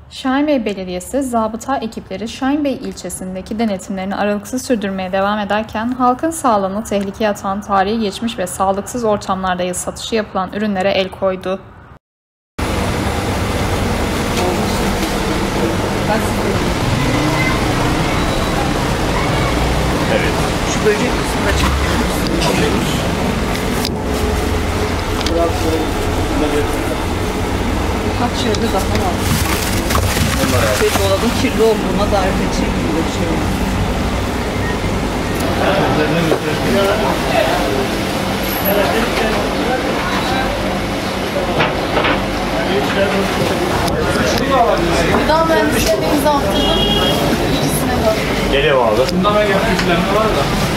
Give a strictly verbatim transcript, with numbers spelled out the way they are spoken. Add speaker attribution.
Speaker 1: Şahinbey Belediyesi zabıta ekipleri Şahinbey ilçesindeki denetimlerini aralıksız sürdürmeye devam ederken halkın sağlığını tehlikeye atan tarihi geçmiş ve sağlıksız ortamlarda satışı yapılan ürünlere el koydu.
Speaker 2: Evet.
Speaker 3: Şu böcek kısmına çekiyoruz. Alıyoruz. Birkaç yerde daha var. Ve dolabın kirli olduğuna dair de çekiliyor şey.
Speaker 4: Gıda mühendisliğine imza attırdım. İkisine de.
Speaker 2: Geliyor abi.
Speaker 5: Bunda ben yapmışlarım var da.